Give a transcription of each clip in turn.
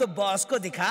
Boss को दिखा।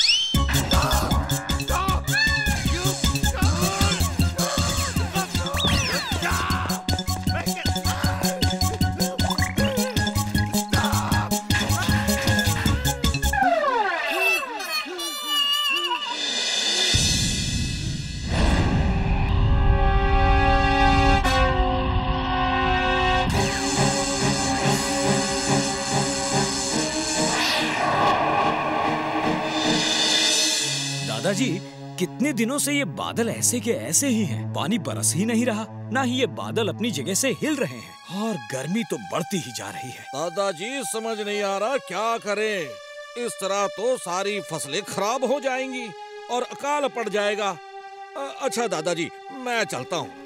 दादाजी, कितने दिनों से ये बादल ऐसे के ऐसे ही हैं। पानी बरस ही नहीं रहा, ना ही ये बादल अपनी जगह से हिल रहे हैं और गर्मी तो बढ़ती ही जा रही है। दादाजी समझ नहीं आ रहा क्या करें। इस तरह तो सारी फसलें खराब हो जाएंगी और अकाल पड़ जाएगा। अच्छा दादाजी, मैं चलता हूँ।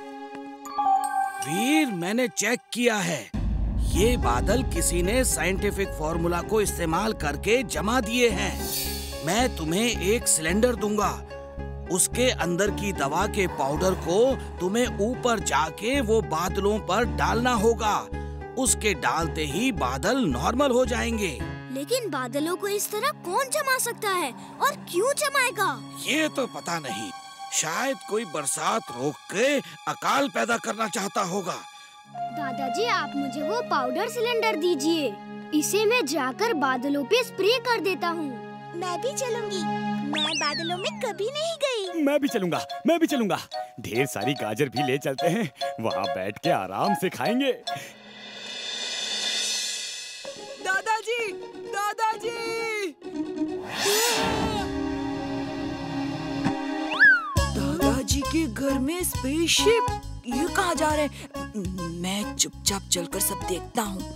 वीर, मैंने चेक किया है, ये बादल किसी ने साइंटिफिक फॉर्मूला को इस्तेमाल करके जमा दिए हैं। मैं तुम्हें एक सिलेंडर दूंगा, उसके अंदर की दवा के पाउडर को तुम्हें ऊपर जाके वो बादलों पर डालना होगा। उसके डालते ही बादल नॉर्मल हो जाएंगे। लेकिन बादलों को इस तरह कौन जमा सकता है और क्यों जमाएगा? ये तो पता नहीं, शायद कोई बरसात रोक के अकाल पैदा करना चाहता होगा। दादाजी, आप मुझे वो पाउडर सिलेंडर दीजिए, इसे मैं जाकर बादलों पे स्प्रे कर देता हूँ। मैं भी चलूंगी, मैं बादलों में कभी नहीं गई। मैं भी चलूंगा। ढेर सारी गाजर भी ले चलते हैं, वहाँ बैठ के आराम से खाएंगे। दादाजी, दादाजी! दादाजी के घर में स्पेसशिप, ये कहाँ जा रहे हैं? मैं चुपचाप चलकर सब देखता हूँ।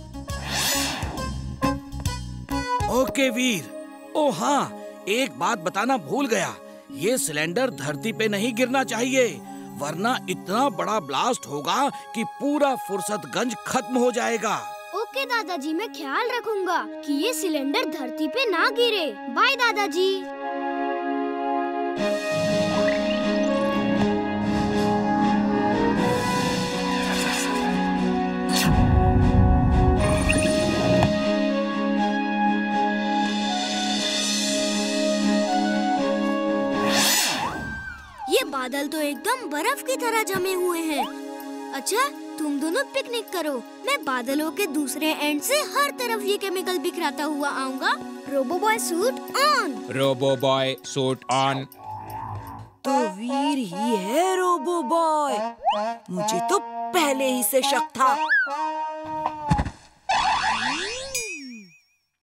ओके वीर। ओ हाँ, एक बात बताना भूल गया, ये सिलेंडर धरती पे नहीं गिरना चाहिए, वरना इतना बड़ा ब्लास्ट होगा कि पूरा फुर्सतगंज खत्म हो जाएगा। ओके दादाजी, मैं ख्याल रखूंगा कि ये सिलेंडर धरती पे ना गिरे। बाय दादाजी। बादल तो एकदम बर्फ की तरह जमे हुए हैं। अच्छा, तुम दोनों पिकनिक करो, मैं बादलों के दूसरे एंड से हर तरफ ये केमिकल बिखराता हुआ आऊंगा। Robo boy suit on. Robo boy suit on. तो वीर ही है रोबो बॉय, मुझे तो पहले ही से शक था।